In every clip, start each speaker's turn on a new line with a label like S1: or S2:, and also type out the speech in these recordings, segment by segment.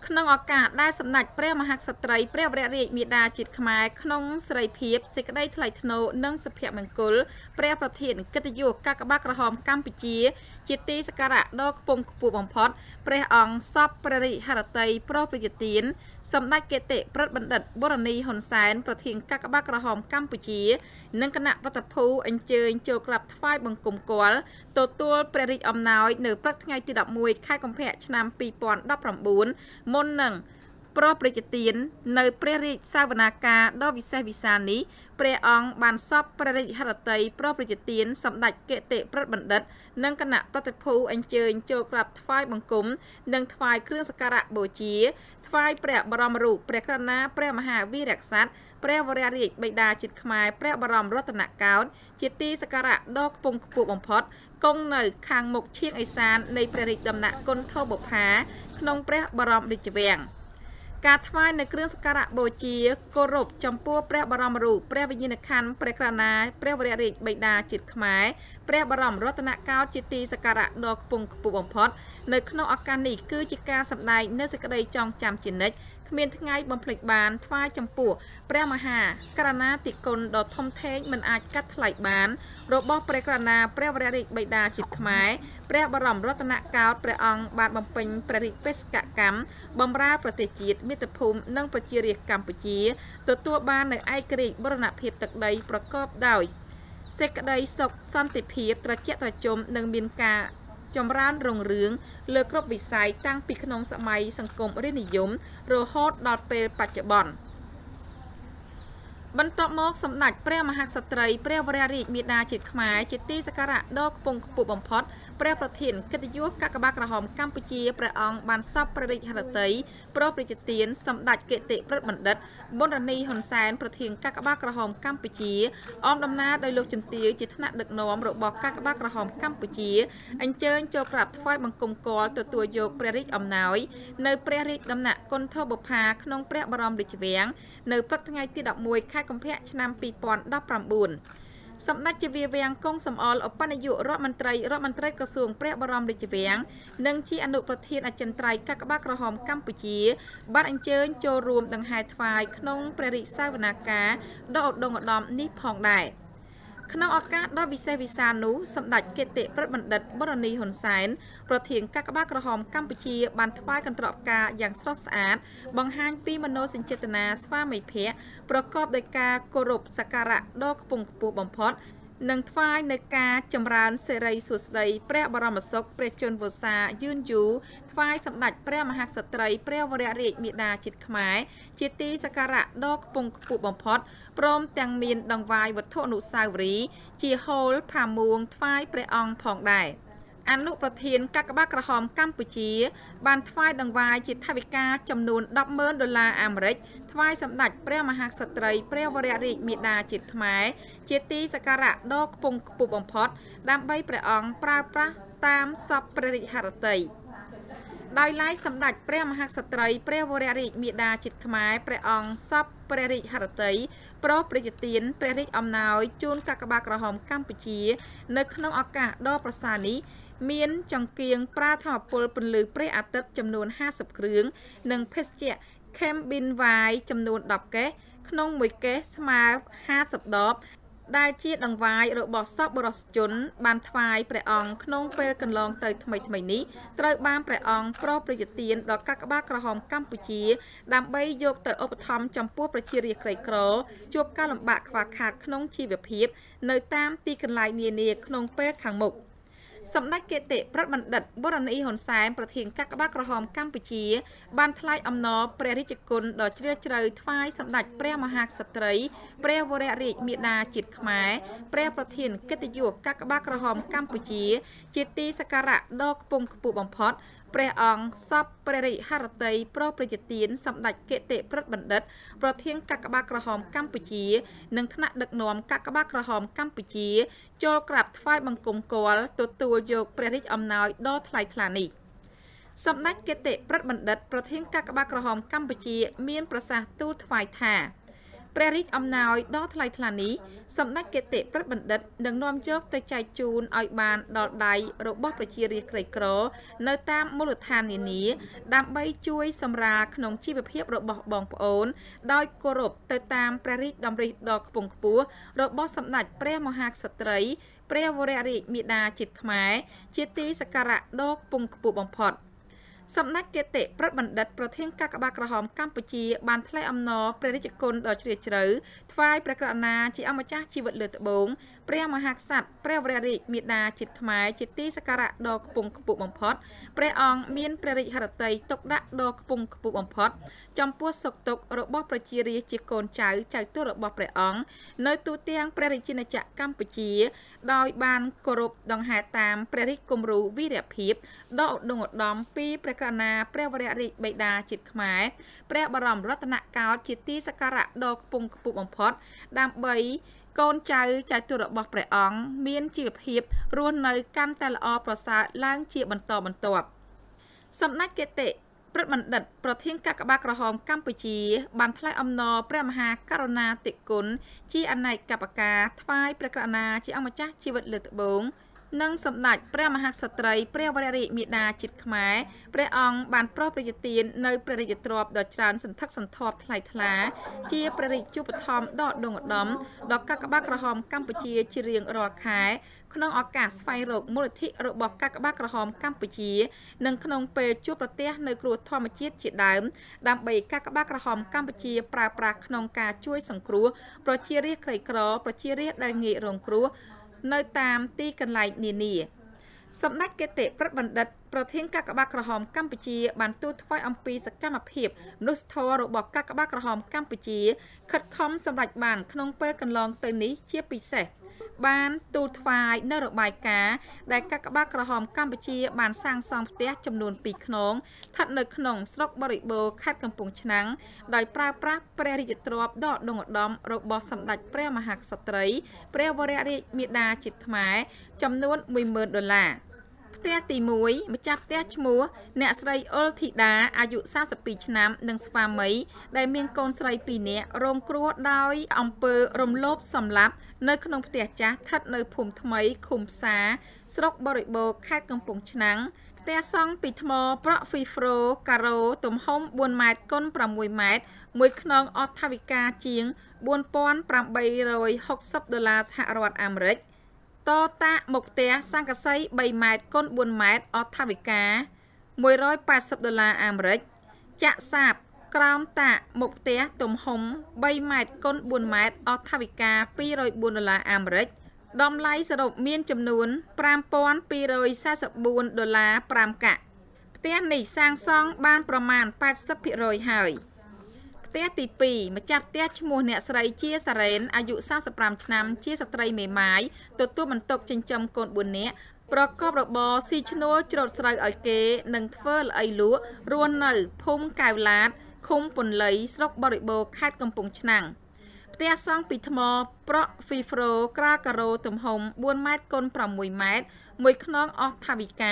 S1: ក្នុងឱកាសដែលសម្ដេចព្រះមហាក្សត្រីព្រះវររាជមាតាជាតិខ្មែរក្នុងសេរីភាពសេចក្តីថ្លៃថ្នូរនិងសុភមង្គលព្រះប្រធានកិត្តិយសកាកបាទក្រហមកម្ពុជាជាទីសក្ការៈដ៏ខ្ពង់ខ្ពស់បំផុតព្រះអង្គសពព្រះរាជហឫទ័យប្រព្រះជាទានសម្ដេចគតិប្រិទ្ធបណ្ឌិតបរនីហ៊ុនសែនប្រធានកាកបាទក្រហមកម្ពុជានិងគណៈប្រតិភូអញ្ជើញចូលក្រាបថ្វាយបង្គំគាល់ទទួលព្រះរាជអំណោយនៅព្រឹកថ្ងៃទី11ខែកុម្ភៈឆ្នាំ2019មុននឹងប្រព្រះជាទាននៅព្រះរាជសាវនាកាដ៏វិសេសវិសាលនេះព្រះអង្គបានសពព្រះរាជហឫទ័យប្រព្រះជាទានសម្ដេចគតិប្រិទ្ធបណ្ឌិតនិងគណៈប្រតិភូអញ្ជើញចូលក្រាបថ្វាយបង្គំនិងថ្វាយគ្រឿងសក្ការៈបូជាថ្វាយព្រះបរមរូបព្រះករុណាព្រះមហាវីរក្សត្រព្រះវររាជបិតាជាតិខ្មែរព្រះបរមរតនកោដ្ឋជាទីសក្ការៈដ៏ខ្ពង់ខ្ពស់បំផុតគង់នៅខាងមុខឈៀងឥសាននៃព្រះរាជដំណាក់គុណធបុប្ផាក្នុងព្រះបរមរាជវាំងការថ្វាយនៅគ្រឿងសក្ការៈបូជាគោរពចំពោះព្រះបរមរូបព្រះវិញ្ញាណក្ខន្ធព្រះករុណាព្រះវររាជបិតាជាតិខ្មែរព្រះបរមរតនកោដ្ឋជាទីសក្ការៈដ៏ខ្ពង់ខ្ពស់បំផុតនៅក្នុងឱកាសនេះគឺជាការសម្ដែងនូវសេចក្តីចងចាំជានិច្ចគ្មានថ្ងៃបំភ្លេចបានថ្វាយចំពោះព្រះមហាករុណាធិគុណដ៏ធំធេងមិនអាចកាត់ថ្លៃបានរបស់ព្រះករុណាព្រះវររាជបិតាជាតិខ្មែរព្រះបរមរតនកោដ្ឋព្រះអង្គបានបំពេញព្រះរាជបេសកកម្មបម្រើប្រទេសជាតិមាតុភូមិនិងប្រជារាស្ត្រកម្ពុជាទទួលបាននូវឯករាជ្យបូរណភាពទឹកដីប្រកបដោយសេចក្តីសុខសន្តិភាពត្រជាក់ត្រជុំនិងមានការចម្រើនរុងរឿងលើគ្រប់វិស័យតាំងពីក្នុងសម័យសង្គមរាស្ត្រនិយមរហូតដល់ពេលបច្ចុប្បន្នបន្ទាប់មកសម្ដេចព្រះមហាក្សត្រីព្រះវររាជមាតាជាតិខ្មែរជាទីសក្ការៈដ៏ខ្ពង់ខ្ពស់បំផុតព្រះប្រធានកិត្តិយសកាកបាទក្រហមកម្ពុជាព្រះអង្គបានសពព្រះរាជហឫទ័យប្រព្រះជាទានសម្ដេចគតិប្រិទ្ធបណ្ឌិតបរនីហ៊ុនសែនប្រធានកាកបាទក្រហមកម្ពុជាអមដំណើរដោយលោកជំទាវជាថ្នាក់ដឹកនាំរបស់កាកបាទក្រហមកម្ពុជាអញ្ជើញចូលក្រាបថ្វាយបង្គំគាល់ទទួលយកព្រះរាជអំណោយនៅព្រះរាជដំណាក់គុណធបុប្ផាក្នុងព្រះបរមរាជវាំងនៅព្រឹកថ្ងៃទី11ខែកុម្ភៈឆ្នាំ2019សម្ដេចជាវាំងគង់សំអល់ឧបនាយករដ្ឋមន្ត្រីក្រសួងព្រះបរមរាជវាំងនិងជាអនុប្រធានអចិន្ត្រៃយ៍កាកបាទក្រហមកម្ពុជាបានអញ្ជើញចូលរួមដង្ហែថ្វាយក្នុងព្រះរាជសាវនាកាដ៏ឧត្តមឧត្តមនេះផងដែរក្នុងឱកាសដ៏វិសេសវិសាលនោះសម្ដេចគតិប្រិទ្ធបណ្ឌិតបរនីហ៊ុនសែនប្រធានកាកបាទក្រហមកម្ពុជាបានថ្វាយកន្ត្រកផ្កាយ៉ាងស្រស់ស្អាតបង្ហាញពីមនោសញ្ចេតនាស្វាមីភក្តិប្រកបដោយការគោរពសក្ការៈដ៏ខ្ពង់ខ្ពស់បំផុតនិងថ្វាយនៅការចម្រើនសិរីសួស្តីព្រះបរមសុខព្រះជន្មវស្សាយឺនយូរថ្វាយសម្ដេចព្រះមហាក្សត្រីព្រះវររាជមាតាជាតិខ្មែរជាទីសក្ការៈដ៏ខ្ពង់ខ្ពស់បំផុតព្រមទាំងមានដង្វាយវត្ថុអនុស្សាវរីយ៍ជាហូលផាមួងថ្វាយព្រះអង្គផងដែរអនុប្រធានកាកបាទក្រហមកម្ពុជាបានថ្វាយដង្វាយជាថវិកាចំនួន$10,000អាមេរិកថ្វាយសម្ដេចព្រះមហាក្សត្រីព្រះវររាជមាតាជាតិខ្មែរជាទីសក្ការៈដ៏ខ្ពង់ខ្ពស់បំផុតដើម្បីព្រះអង្គប្រើប្រាស់តាមសពព្រះរាជហឫទ័យដោយឡែកសម្ដេចព្រះមហាក្សត្រីព្រះវររាជមាតាជាតិខ្មែរព្រះអង្គសពព្រះរាជហឫទ័យប្រព្រះជាទានព្រះរាជអំណោយជូនកាកបាទក្រហមកម្ពុជានៅក្នុងឱកាសដ៏ប្រសើរនេះមានចង្គៀងប្រើធម្មពលពន្លឺព្រះអាទិត្យចំនួន50គ្រឿងនិងភេសជ្ជៈ Cambin Vai ចំនួន10កេសក្នុងមួយកេសស្មើ50ដបដែលជាដង្វាយរបស់សពបរិសជនបានថ្វាយព្រះអង្គក្នុងពេលកន្លងទៅថ្មីនេះត្រូវបានព្រះអង្គប្រព្រះជាទានដល់កាកបាទក្រហមកម្ពុជាដើម្បីយកទៅឧបត្ថម្ភចំពោះប្រជារាស្ត្រក្រីក្រជួបការលំបាកខ្វះខាតក្នុងជីវភាពនៅតាមទីកន្លែងនានាក្នុងពេលខាងមុខសម្ដេចគតិប្រិទ្ធបណ្ឌិតបរនីហ៊ុនសែនប្រធានកាកបាទក្រហមកម្ពុជាបានថ្លែងអំណរព្រះរាជគុណដ៏ជ្រាលជ្រៅថ្វាយសម្ដេចព្រះមហាក្សត្រីព្រះវររាជមាតាជាតិខ្មែរព្រះប្រធានកិត្តិយសកាកបាទក្រហមកម្ពុជាជាទីសក្ការៈដ៏ខ្ពង់ខ្ពស់បំផុតព្រះអង្គសពព្រះរាជហឫទ័យប្រព្រះជាទានសម្ដេចគតិប្រិទ្ធបណ្ឌិតប្រធានកាកបាទក្រហមកម្ពុជានិងថ្នាក់ដឹកនាំកាកបាទក្រហមកម្ពុជាចូលក្រាបថ្វាយបង្គំគាល់ទទួលយកព្រះរាជអំណោយដ៏ថ្លៃថ្លានេះសម្ដេចគតិប្រិទ្ធបណ្ឌិតប្រធានកាកបាទក្រហមកម្ពុជាមានប្រសាសន៍ទូលថ្វាយថាព្រះរាជអំណោយដ៏ថ្លៃថ្លានេះសម្ដេចគតិប្រិទ្ធបណ្ឌិតនឹងនាំយកទៅចែកជូនឲ្យបានដល់ដៃរបស់ប្រជារាស្ត្រក្រីក្រនៅតាមមូលដ្ឋាននានាដើម្បីជួយសម្រាលក្នុងជីវភាពរបស់បងប្អូនដោយគោរពទៅតាមព្រះរាជតម្រិះដ៏ខ្ពង់ខ្ពស់របស់សម្ដេចព្រះមហាក្សត្រីព្រះវររាជមាតាជាតិខ្មែរជាទីសក្ការៈដ៏ខ្ពង់ខ្ពស់បំផុតសម្ដេចគតិប្រិទ្ធបណ្ឌិតប្រធានកាកបាទក្រហមកម្ពុជាបានថ្លែងអំណរព្រះរាជគុណដ៏ជ្រាលជ្រៅថ្វាយព្រះករុណាជាអម្ចាស់ជីវិតលើត្បូងព្រះមហាក្សត្រព្រះវររាជមាតាជាតិខ្មែរជាទីសក្ការៈដ៏ខ្ពង់ខ្ពស់បំផុតព្រះអង្គមានព្រះរាជហឫទ័យទុកដាក់ដ៏ខ្ពង់ខ្ពស់បំផុតចំពោះសុខទុក្ខរបស់ប្រជារាស្ត្រជាកូនចៅទូរបស់ព្រះអង្គនៅទូទាំងព្រះរាជាណាចក្រកម្ពុជាដោយបានគោរពដង្ហែតាមព្រះរាជគំរូវីរភាពដ៏ឧត្តមឧត្តមពីព្រះករុណាព្រះវររាជបិតាជាតិខ្មែរព្រះបរមរតនកោដ្ឋជាទីសក្ការៈដ៏ខ្ពង់ខ្ពស់បំផុតដើម្បីកូនចៅទូរបស់ព្រះអង្គមានជីវភាពរស់នៅកាន់តែល្អប្រសើរឡើងជាបន្តបន្ទាប់សម្ដេចគតិប្រិទ្ធបណ្ឌិតប្រធានកាកបាទក្រហមកម្ពុជាបានថ្លែងអំណរព្រះមហាករុណាធិគុណជាអនេកបការថ្វាយព្រះករុណាជាអម្ចាស់ជីវិតលើត្បូងនិងសម្ដេចព្រះមហាក្សត្រីព្រះវររាជមាតាជាតិខ្មែរព្រះអង្គបានប្រោសព្រះរាជទាននៅព្រះរាជទ្រព្យដ៏ច្រើនសន្ធឹកសន្ធាប់ថ្លៃថ្លាជាព្រះរាជជូបត្ថម្ភដ៏ឧត្តមឧត្តមដល់កាកបាទក្រហមកម្ពុជាជារៀងរាល់ខែក្នុងឱកាសស្វែងរកមូលនិធិរបស់កាកបាទក្រហមកម្ពុជានិងក្នុងពេលជួបប្រទះនៅគ្រោះធម្មជាតិជាដើមដើម្បីកាកបាទក្រហមកម្ពុជាប្រើប្រាស់ក្នុងការជួយសង្គ្រោះប្រជារាស្ត្រក្រីក្រប្រជារាស្ត្រដែលងាយរងគ្រោះនៅតាមទីកន្លែងនានាសម្ដេចគតិប្រិទ្ធបណ្ឌិតប្រធានកាកបាទក្រហមកម្ពុជាបានទូលថ្វាយអំពីសកម្មភាពមនុស្សធម៌របស់កាកបាទក្រហមកម្ពុជាខិតខំសម្រេចបានក្នុងពេលកន្លងទៅនេះជាពិសេសបានទូលថ្វាយនៅរបាយការណ៍ដែលកាកបាទក្រហមកម្ពុជាបានសាងសង់ផ្ទះចំនួន2ខ្នងស្ថិតនៅក្នុងស្រុកបរិបូរខេត្តកំពង់ឆ្នាំងដោយប្រើប្រាស់ព្រះរាជទ្រព្យដ៏ឧត្តមឧត្តមរបស់សម្ដេចព្រះមហាក្សត្រីព្រះវររាជមាតាជាតិខ្មែរចំនួន$10,000ផ្ទះទី1ម្ចាស់ផ្ទះឈ្មោះអ្នកស្រីអុលធីតាអាយុ42ឆ្នាំនិងស្វាមីដែលមានកូនស្រី2នាក់រងគ្រោះដោយអំពើរំលោភសម្លាប់នៅក្នុងផ្ទះចាស់ស្ថិតនៅភូមិថ្មីឃុំផ្សារស្រុកបរិបូរខេត្តកំពង់ឆ្នាំងផ្ទះសង់ពីថ្មប្រក់ហ្វីហ្វ្រូការ៉ូទំហំ4ម៉ែត្រគុណ6ម៉ែត្រមួយខ្នងអត់ថវិកាជាង$4,860 សហរដ្ឋអាមេរិកតតាមុខផ្ទះសង្កសី3ម៉ែត្រគុណ4ម៉ែត្រអត់ថវិកា$180អាមេរិកចាក់សាបក្រោមតាមុខផ្ទះទំហំ3ម៉ែត្រគុណ4ម៉ែត្រអត់ថវិកា$204អាមេរិកតម្លៃសរុបមានចំនួន$5,244 5កាក់ផ្ទះនេះសាងសង់បានប្រមាណ 80% ហើយផ្ទះទី2ម្ចាស់ផ្ទះឈ្មោះអ្នកស្រីជាសារ៉េនអាយុ45ឆ្នាំជាស្ត្រីមេម៉ាយទទួលបន្ទុកចិញ្ចឹមកូន4នាក់ប្រកបរបរស៊ីឈ្នួលច្រូតស្រូវឲ្យគេនិងធ្វើល្អីលក់រស់នៅភូមិកែវឡាតឃុំពន្លៃស្រុកបរិបូរខេត្តកំពង់ឆ្នាំងផ្ទះសង់ពីថ្មប្រក់ហ្វីហ្វ្រូក្រាការ៉ូទំហំ4ម៉ែត្រគុណ6ម៉ែត្រមួយខ្នងអស់ថវិកា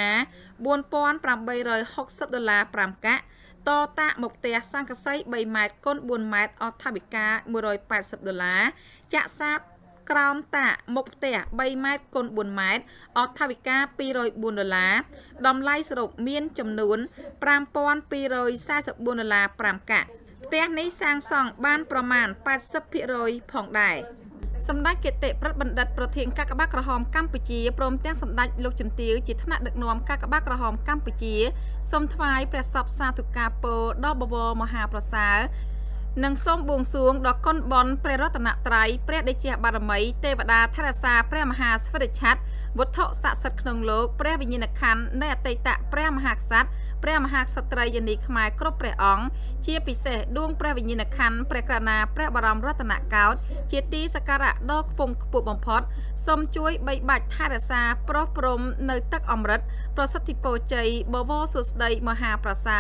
S1: $4,860 5កាក់តតាមុខផ្ទះសង្កសី3ម៉ែត្រគុណ4ម៉ែត្រអស់ថវិកា$180ចាក់សាបក្រោមតាមុខផ្ទះ3ម៉ែត្រគុណ4ម៉ែត្រអស់ថវិកា$204តម្លៃសរុបមានចំនួន$5,244 5កាក់ផ្ទះនេះសាងសង់បានប្រមាណ 80% ផងដែរសម្ដេចគតិប្រិទ្ធបណ្ឌិតប្រធានកាកបាទក្រហមកម្ពុជាព្រមទាំងសម្ដេចលោកជំទាវជាថ្នាក់ដឹកនាំកាកបាទក្រហមកម្ពុជាសូមថ្វាយព្រះសពសាធុការពរដល់បវរមហាប្រសើរនិងសូមបួងសួងដល់គុណបុណ្យព្រះរតនត្រ័យព្រះតេជះបារមីទេវតាថែរក្សាព្រះមហាស្វេតឆ័ត្រវត្ថុស័ក្តិសិទ្ធិក្នុងលោកព្រះវិញ្ញាណក្ខន្ធនៃអតីតព្រះមហាក្សត្រព្រះមហាក្សត្រីយានីខ្មែរគ្រប់ព្រះអង្គជាពិសេសដួងព្រះវិញ្ញាណក្ខន្ធព្រះករុណាព្រះបរមរតនកោដ្ឋជាទីសក្ការៈដ៏ខ្ពង់ខ្ពស់បំផុតសូមជួយបីបាច់ថែរក្សាប្រោះព្រំនៅទឹកអមរិតប្រសិទ្ធិពរជ័យបវរសុស្ដីមហាប្រសើរ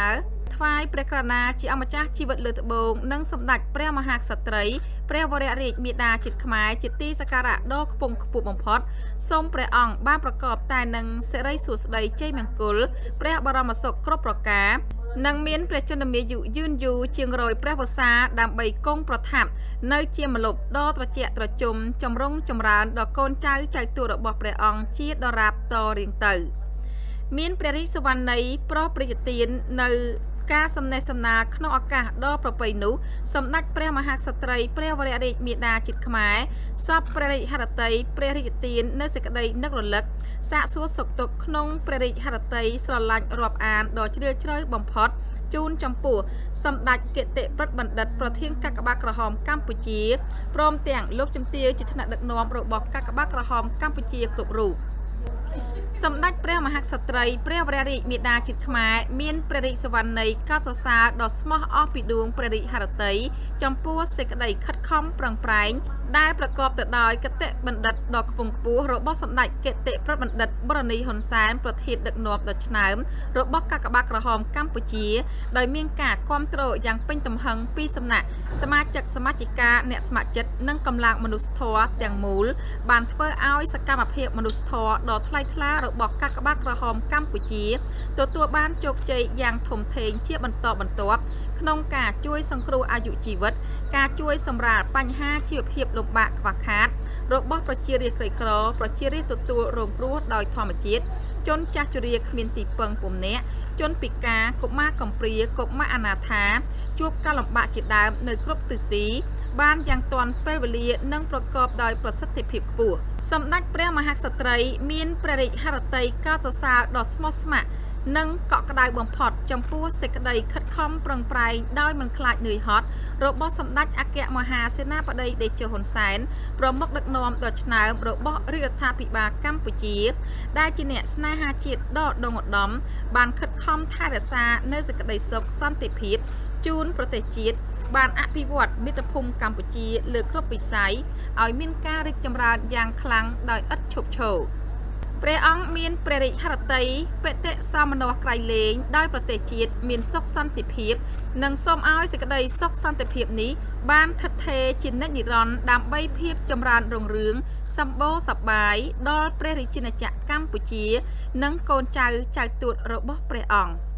S1: ថ្វាយព្រះក្រណាជាអម្ចាស់ជីវិតលើត្បូងនិងសម្ដេចព្រះមហាក្សត្រីព្រះវររាជមាតាជាតិខ្មែរជាទីសក្ការៈដ៏ខ្ពង់ខ្ពស់បំផុតសូមព្រះអង្គបានប្រកបតែនឹងសិរីសួស្តីជ័យមង្គលព្រះបរមសុខគ្រប់ប្រការនិងមានព្រះជន្មាយុយឺនយូរជាងរយព្រះវស្សាដើម្បីគង់ប្រថាប់នៅជាម្លប់ដ៏ត្រជាក់ត្រជុំចម្រុងចម្រើនដល់កូនចៅចៅទួតរបស់ព្រះអង្គជាដរាបតរៀងទៅមានព្រះរាជសវណ្ណីប្រោះប្រតិទាននៅការសំណេះសំណាលក្នុងឱកាសដ៏ប្រពៃនោះសម្ដេចព្រះមហាក្សត្រីព្រះវររាជមាតាជាតិខ្មែរសពព្រះរាជហឫទ័យព្រះរាជទាននៅសេចក្តីនឹករលឹកសាកសួរសុខទុក្ខក្នុងព្រះរាជហឫទ័យស្រឡាញ់រាប់អានដ៏ជ្រាលជ្រៅបំផុតជូនចំពោះសម្ដេចគតិប្រិទ្ធបណ្ឌិតប្រធានកាកបាទក្រហមកម្ពុជាព្រមទាំងលោកជំទាវជាថ្នាក់ដឹកនាំរបស់កាកបាទក្រហមកម្ពុជាគ្រប់រូបសម្ដេចព្រះមហាក្សត្រីព្រះវររាជមាតាជាតិខ្មែរមានព្រះរាជសវណ្ណីកោតសរសើរដ៏ស្មោះអស់ពីដួងព្រះរាជហឫទ័យចំពោះសេចក្តីខិតខំប្រឹងប្រែងដែលប្រកបទៅដោយគតិបណ្ឌិតដ៏ខ្ពង់ខ្ពស់របស់សម្ដេចគតិប្រិទ្ធបណ្ឌិតបរនីហ៊ុនសែនប្រធានដឹកនាំដ៏ឆ្នើមរបស់កាកបាទក្រហមកម្ពុជាដោយមានការគាំទ្រយ៉ាងពេញទំហឹងពីសំណាក់សមាជិកសមាជិកាអ្នកស្ម័គ្រចិត្តនិងកម្លាំងមនុស្សធម៌ទាំងមូលបានធ្វើឲ្យសកម្មភាពមនុស្សធម៌ដ៏ថ្លៃថ្លារបស់កាកបាទក្រហមកម្ពុជាទទួលបានជោគជ័យយ៉ាងធំធេងជាបន្តបន្ទាប់ក្នុងការជួយសង្គ្រោះអាយុជីវិតការជួយសម្រាលបញ្ហាជីវភាពលំបាកខ្វះខាតរបស់ប្រជារាស្ត្រក្រីក្រប្រជារាស្ត្រទទួលរងគ្រោះដោយធម្មជាតិជនចាស់ជរាគ្មានទីពឹងពុំនាក់ជនពិការកុមារកំព្រាកុមារអនាថាជួបការលំបាកជាដើមនៅគ្រប់ទិសទីបានយ៉ាងទាន់ពេលវេលានិងប្រកបដោយប្រសិទ្ធភាពខ្ពស់សម្ដេចព្រះមហាក្សត្រីមានព្រះរាជហឫទ័យកោតសរសើរដ៏ស្មោះស្ម័គ្រនិងកក់ក្ដៅបំផុតចំពោះសេចក្តីខិតខំប្រឹងប្រែងដោយមិនខ្លាចនឿយហត់របស់សម្ដេចអគ្គមហាសេនាបតីតេជោហ៊ុនសែនប្រមុខដឹកនាំដ៏ឆ្នើមរបស់រដ្ឋាភិបាលកម្ពុជាដែលជាអ្នកស្នេហាជាតិដ៏ដងឧត្តមបានខិតខំថែរក្សានៅសេចក្តីសុខសន្តិភាពជូនប្រទេសជាតិបានអភិវឌ្ឍមាតុភូមិកម្ពុជាលើគ្រប់វិស័យឲ្យមានការរីកចម្រើនយ៉ាងខ្លាំងដោយឥតឈប់ឈរព្រះអង្គមានព្រះរាជហឫទ័យបតិសមនោក្រៃលែងដោយប្រទេសជាតិមានសុខសន្តិភាពនិងសូមឲ្យសេចក្តីសុខសន្តិភាពនេះបានថិតថេរជានិច្ចនិរន្តរ៍ដើម្បីភាពចម្រើនរុងរឿងសម្បូរសប្បាយដល់ព្រះរាជាណាចក្រកម្ពុជានិងកូនចៅចៅទួតរបស់ព្រះអង្គ